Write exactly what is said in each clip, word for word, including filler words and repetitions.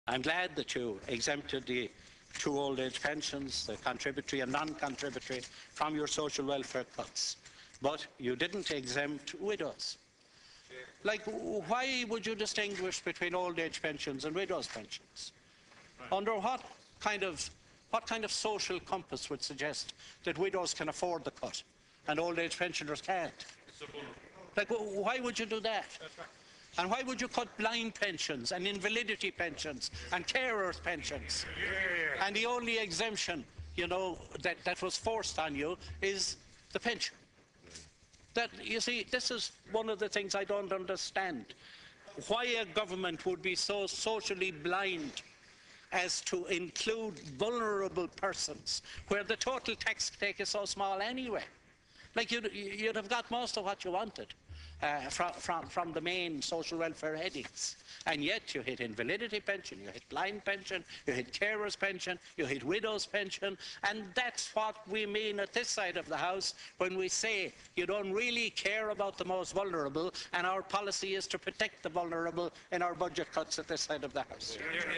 I'm glad that you exempted the two old age pensions, the contributory and non-contributory, from your social welfare cuts. But you didn't exempt widows. Like, why would you distinguish between old age pensions and widows' pensions? Under what kind of what kind of social compass would suggest that widows can afford the cut and old age pensioners can't? Like, why would you do that? And why would you cut blind pensions and invalidity pensions and carers' pensions? And the only exemption, you know, that, that was forced on you is the pension. That, you see, this is one of the things I don't understand. Why a government would be so socially blind as to include vulnerable persons where the total tax take is so small anyway. Like, you'd, you'd have got most of what you wanted uh, from, from, from the main social welfare headings. And yet you hit invalidity pension, you hit blind pension, you hit carers pension, you hit widows pension, and that's what we mean at this side of the House when we say you don't really care about the most vulnerable, and our policy is to protect the vulnerable in our budget cuts at this side of the House.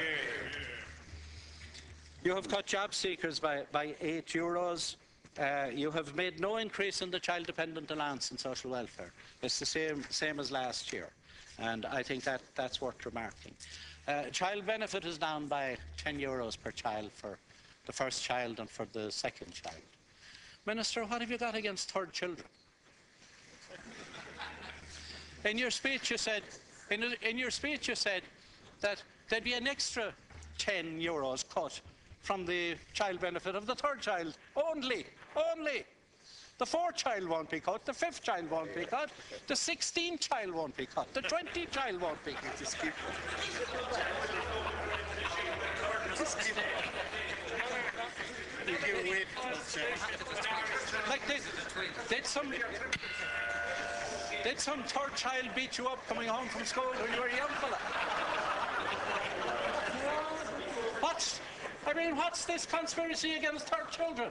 You have cut job seekers by, by eight euros. Uh, you have made no increase in the child-dependent allowance in social welfare. It's the same, same as last year. And I think that that's worth remarking. Uh, child benefit is down by ten euros per child for the first child and for the second child. Minister, what have you got against third children? In your speech you said, in, in your speech you said that there'd be an extra ten euros cut from the child benefit of the third child. Only, only. The fourth child won't be cut, the fifth child won't be cut, the sixteenth child won't be cut, the twentieth child won't be cut. Just keep Just keep you wait. Like, did, did some did some third child beat you up coming home from school when you were a young fella? What's I mean, what's this conspiracy against third children?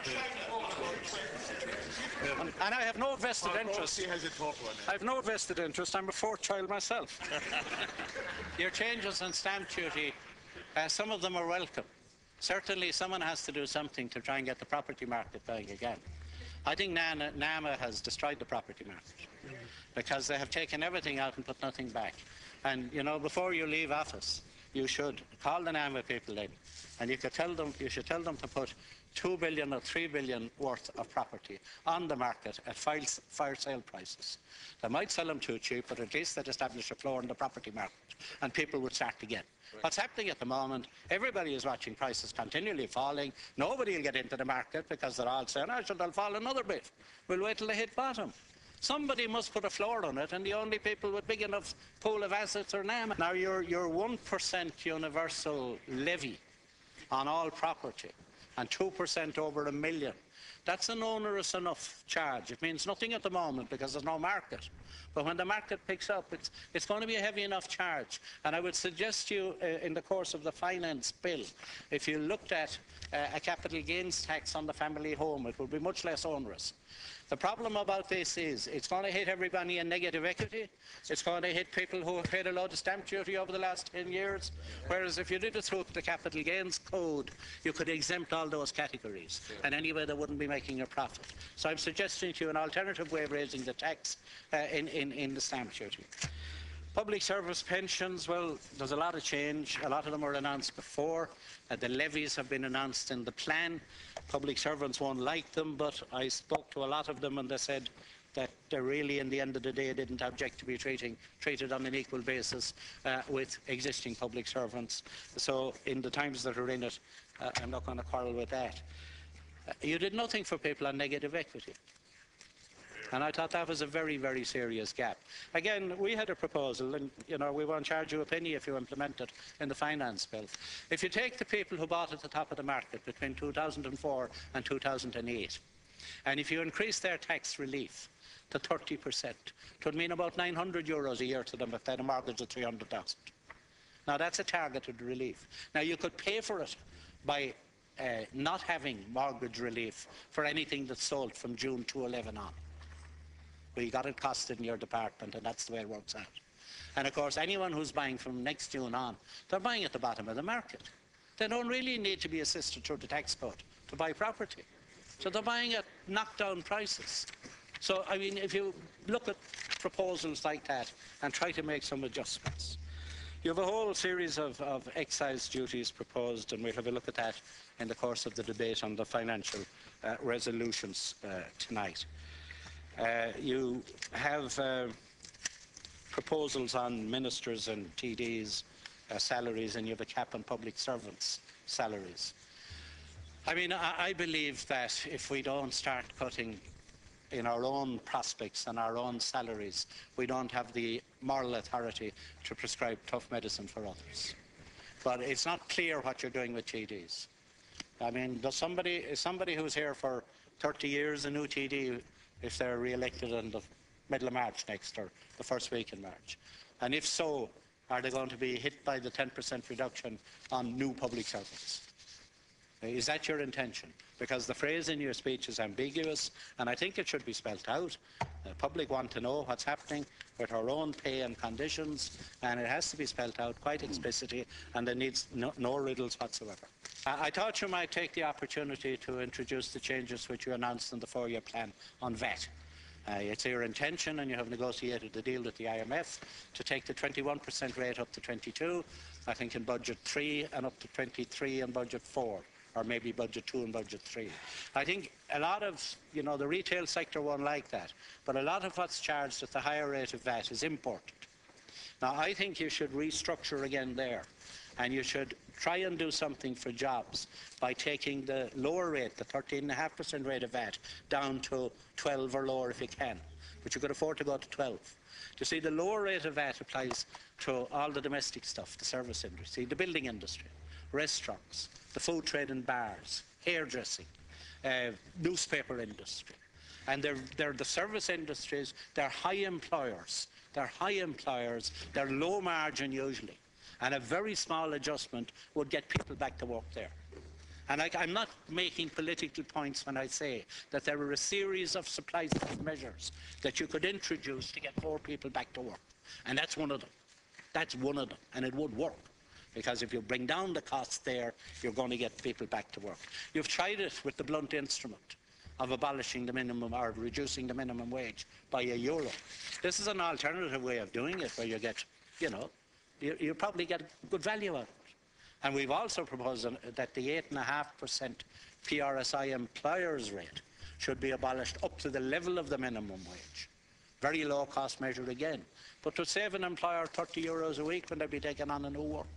And, and I have no vested interest. I have no vested interest. I'm a fourth child myself. Your changes in stamp duty, uh, some of them are welcome. Certainly, someone has to do something to try and get the property market going again. I think NAMA, NAMA has destroyed the property market because they have taken everything out and put nothing back. And, you know, before you leave office, you should call the NAMA people in, and you could tell them, you should tell them to put two billion or three billion worth of property on the market at fire sale prices. They might sell them too cheap, but at least they'd establish a floor in the property market, and people would start again. Right. What's happening at the moment, everybody is watching prices continually falling. Nobody will get into the market because they're all saying, oh, should they'll fall another bit. We'll wait till they hit bottom. Somebody must put a floor on it, and the only people with big enough pool of assets are NAMA. Now, your, your one percent universal levy on all property and two percent over a million, that's an onerous enough charge. It means nothing at the moment because there's no market. But when the market picks up, it's, it's going to be a heavy enough charge. And I would suggest you, uh, in the course of the finance bill, if you looked at uh, a capital gains tax on the family home, it would be much less onerous. The problem about this is it's going to hit everybody in negative equity. It's going to hit people who have paid a lot of stamp duty over the last ten years. Whereas if you did it through the capital gains code, you could exempt all those categories. And anyway, they wouldn't be making a profit. So I'm suggesting to you an alternative way of raising the tax uh, in, in, in the stamp duty. Public service pensions, well, there's a lot of change. A lot of them were announced before. Uh, the levies have been announced in the plan. Public servants won't like them, but I spoke to a lot of them and they said that they really, in the end of the day, didn't object to be treating, treated on an equal basis uh, with existing public servants. So in the times that are in it, uh, I'm not going to quarrel with that. Uh, you did nothing for people on negative equity. And I thought that was a very, very serious gap. Again, we had a proposal, and you know, we won't charge you a penny if you implement it in the finance bill. If you take the people who bought at the top of the market between two thousand four and two thousand eight, and if you increase their tax relief to thirty percent, it would mean about nine hundred euros a year to them if they had a mortgage of three hundred thousand. Now, that's a targeted relief. Now, you could pay for it by uh, not having mortgage relief for anything that's sold from June two eleven on. You got it costed in your department, and that's the way it works out. And of course, anyone who's buying from next June on, they're buying at the bottom of the market. They don't really need to be assisted through the tax code to buy property. So they're buying at knockdown prices. So, I mean, if you look at proposals like that and try to make some adjustments, you have a whole series of, of excise duties proposed, and we'll have a look at that in the course of the debate on the financial uh, resolutions uh, tonight. Uh, you have uh, proposals on ministers and T Ds' uh, salaries, and you have a cap on public servants' salaries. I mean, I, I believe that if we don't start cutting in our own prospects and our own salaries, we don't have the moral authority to prescribe tough medicine for others. But it's not clear what you're doing with T Ds. I mean, does somebody, is somebody who's here for thirty years a new T D if they're re-elected in the middle of March next, or the first week in March? And if so, are they going to be hit by the ten percent reduction on new public servants? Is that your intention? Because the phrase in your speech is ambiguous, and I think it should be spelt out. The public want to know what's happening with our own pay and conditions, and it has to be spelt out quite explicitly, and there needs no, no riddles whatsoever. I, I thought you might take the opportunity to introduce the changes which you announced in the four-year plan on V A T. Uh, it's your intention, and you have negotiated the deal with the I M F, to take the twenty-one percent rate up to twenty-two, I think in budget three, and up to twenty-three in budget four. Or maybe budget two and budget three. I think a lot of, you know, the retail sector won't like that, but a lot of what's charged at the higher rate of V A T is imported. Now, I think you should restructure again there, and you should try and do something for jobs by taking the lower rate, the thirteen point five percent rate of V A T, down to twelve or lower if you can, but you could afford to go to twelve. You see, the lower rate of V A T applies to all the domestic stuff, the service industry, the building industry, restaurants, the food trade and bars, hairdressing, uh, newspaper industry. And they're, they're the service industries, they're high employers. They're high employers, they're low margin usually. And a very small adjustment would get people back to work there. And I, I'm not making political points when I say that there are a series of supply side measures that you could introduce to get more people back to work. And that's one of them. That's one of them, and it would work. Because if you bring down the costs there, you're going to get people back to work. You've tried it with the blunt instrument of abolishing the minimum or reducing the minimum wage by a euro. This is an alternative way of doing it, where you get, you know, you, you probably get good value out of it. And we've also proposed that the eight point five percent P R S I employers rate should be abolished up to the level of the minimum wage. Very low cost measure again. But to save an employer thirty euros a week when they'll be taking on a new worker.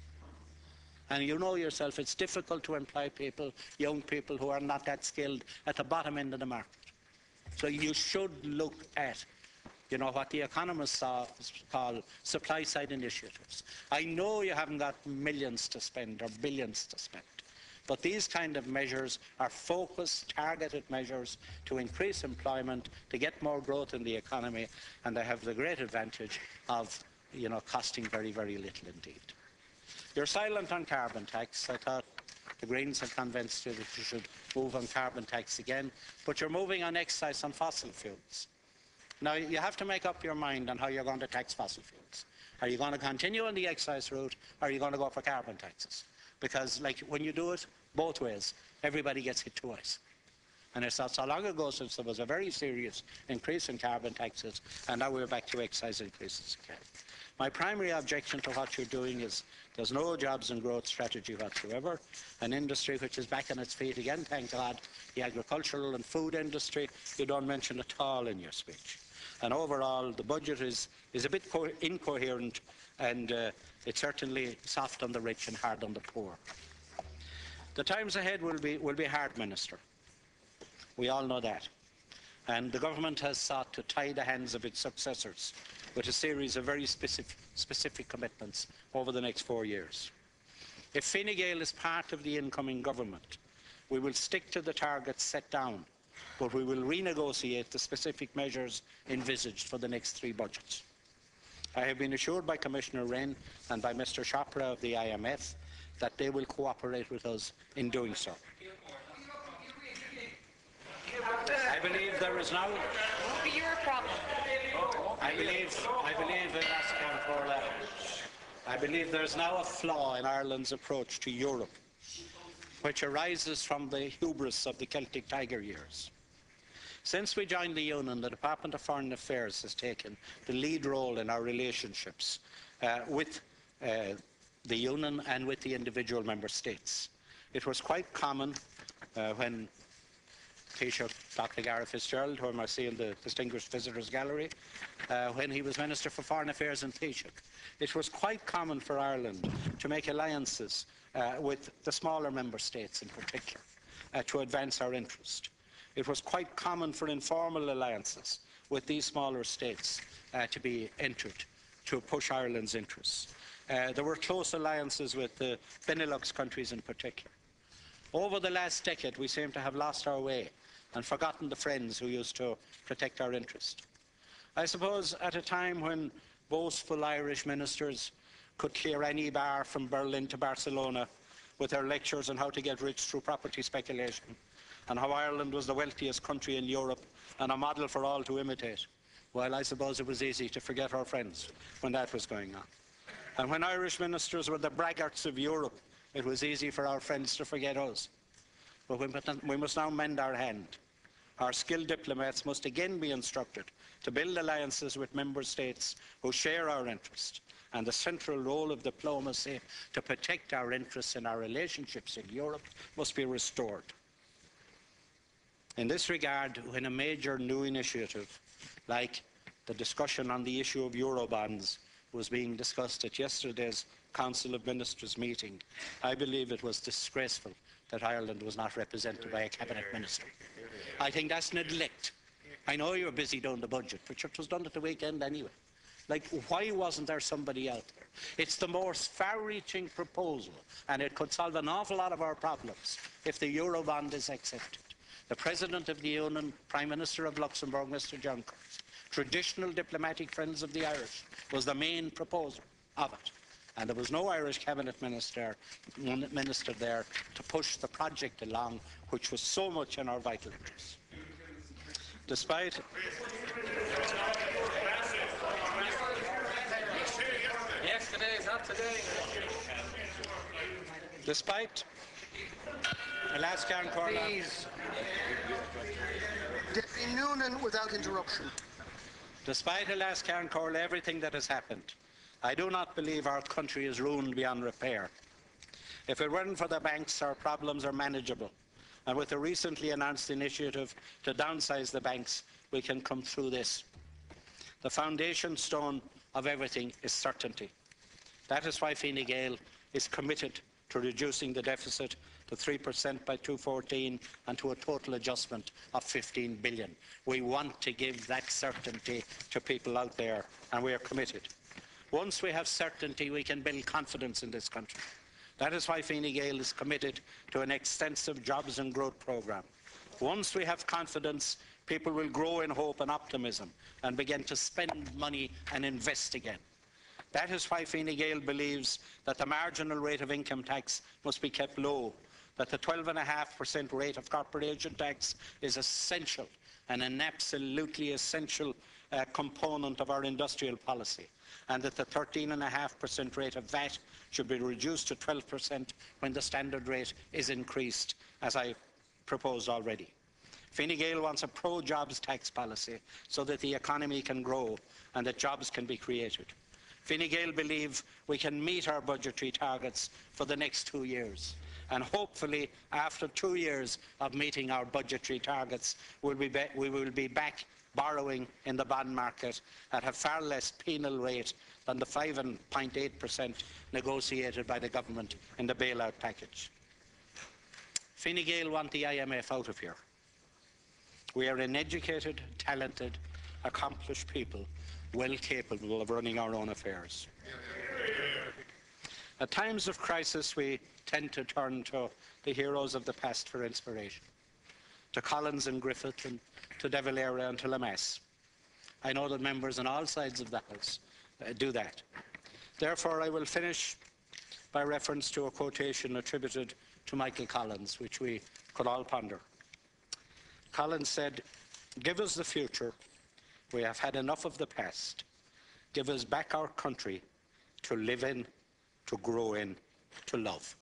And you know yourself, it's difficult to employ people, young people who are not that skilled, at the bottom end of the market. So you should look at, you know, what the economists call supply-side initiatives. I know you haven't got millions to spend or billions to spend, but these kind of measures are focused, targeted measures to increase employment, to get more growth in the economy, and they have the great advantage of, you know, costing very, very little indeed. You're silent on carbon tax. I thought the Greens had convinced you that you should move on carbon tax again, but you're moving on excise on fossil fuels. Now, you have to make up your mind on how you're going to tax fossil fuels. Are you going to continue on the excise route, or are you going to go for carbon taxes? Because, like, when you do it both ways, everybody gets hit twice. And it's not so long ago since there was a very serious increase in carbon taxes, and now we're back to excise increases again. My primary objection to what you're doing is there's no jobs and growth strategy whatsoever. An industry which is back on its feet again, thank God. The agricultural and food industry, you don't mention at all in your speech. And overall, the budget is, is a bit incoherent, and uh, it's certainly soft on the rich and hard on the poor. The times ahead will be, will be hard, Minister. We all know that. And the government has sought to tie the hands of its successors with a series of very specific, specific commitments over the next four years. If Fine Gael is part of the incoming government, we will stick to the targets set down, but we will renegotiate the specific measures envisaged for the next three budgets. I have been assured by Commissioner Wren and by Mister Chopra of the I M F that they will cooperate with us in doing so. I believe there is now... It won't be your problem. I believe, I believe, in Ascan I believe there's now a flaw in Ireland's approach to Europe, which arises from the hubris of the Celtic Tiger years. Since we joined the Union, the Department of Foreign Affairs has taken the lead role in our relationships uh, with uh, the Union and with the individual member states. It was quite common uh, when Taoiseach Doctor Gareth Fitzgerald, whom I see in the Distinguished Visitors Gallery, uh, when he was Minister for Foreign Affairs in Taoiseach. It was quite common for Ireland to make alliances uh, with the smaller member states in particular uh, to advance our interest. It was quite common for informal alliances with these smaller states uh, to be entered to push Ireland's interests. Uh, there were close alliances with the Benelux countries in particular. Over the last decade, we seem to have lost our way and forgotten the friends who used to protect our interest. I suppose at a time when boastful Irish ministers could clear any bar from Berlin to Barcelona with their lectures on how to get rich through property speculation, and how Ireland was the wealthiest country in Europe and a model for all to imitate, well, I suppose it was easy to forget our friends when that was going on. And when Irish ministers were the braggarts of Europe, it was easy for our friends to forget us. But we must now mend our hand. Our skilled diplomats must again be instructed to build alliances with member states who share our interest, and the central role of diplomacy to protect our interests in our relationships in Europe must be restored. In this regard, when a major new initiative, like the discussion on the issue of Eurobonds, was being discussed at yesterday's Council of Ministers meeting, I believe it was disgraceful that Ireland was not represented by a cabinet minister. I think that's neglect. I know you're busy doing the budget, but it was done at the weekend anyway. Like, why wasn't there somebody out there? It's the most far-reaching proposal, and it could solve an awful lot of our problems if the Eurobond is accepted. The President of the Union, Prime Minister of Luxembourg, Mister Juncker, traditional diplomatic friends of the Irish, was the main proposer of it. And there was no Irish cabinet minister, minister there to push the project along, which was so much in our vital interests. Despite Yesterday is not today. Despite Alaska and Cornwall. Please. Deputy Noonan, without interruption. Despite Alaska and Cornwall, everything that has happened, I do not believe our country is ruined beyond repair. If it weren't for the banks, our problems are manageable. And with the recently announced initiative to downsize the banks, we can come through this. The foundation stone of everything is certainty. That is why Fine Gael is committed to reducing the deficit to three percent by two thousand fourteen and to a total adjustment of fifteen billion. We want to give that certainty to people out there, and we are committed. Once we have certainty, we can build confidence in this country. That is why Fine Gael is committed to an extensive jobs and growth programme. Once we have confidence, people will grow in hope and optimism and begin to spend money and invest again. That is why Fine Gael believes that the marginal rate of income tax must be kept low, that the twelve point five percent rate of corporation tax is essential and an absolutely essential uh, component of our industrial policy, and that the thirteen point five percent rate of V A T should be reduced to twelve percent when the standard rate is increased, as I proposed already. Fine Gael wants a pro-jobs tax policy so that the economy can grow and that jobs can be created. Fine Gael believe we can meet our budgetary targets for the next two years. And hopefully, after two years of meeting our budgetary targets, we'll be we will be back borrowing in the bond market at a far less penal rate than the five point eight percent negotiated by the government in the bailout package. Fine Gael want the I M F out of here. We are an educated, talented, accomplished people, well capable of running our own affairs. At times of crisis, we tend to turn to the heroes of the past for inspiration, to Collins and Griffith, and to De Valera and to Lemass. I know that members on all sides of the House uh, do that. Therefore, I will finish by reference to a quotation attributed to Michael Collins, which we could all ponder. Collins said, "Give us the future, We have had enough of the past. Give us back our country to live in, to grow in, to love.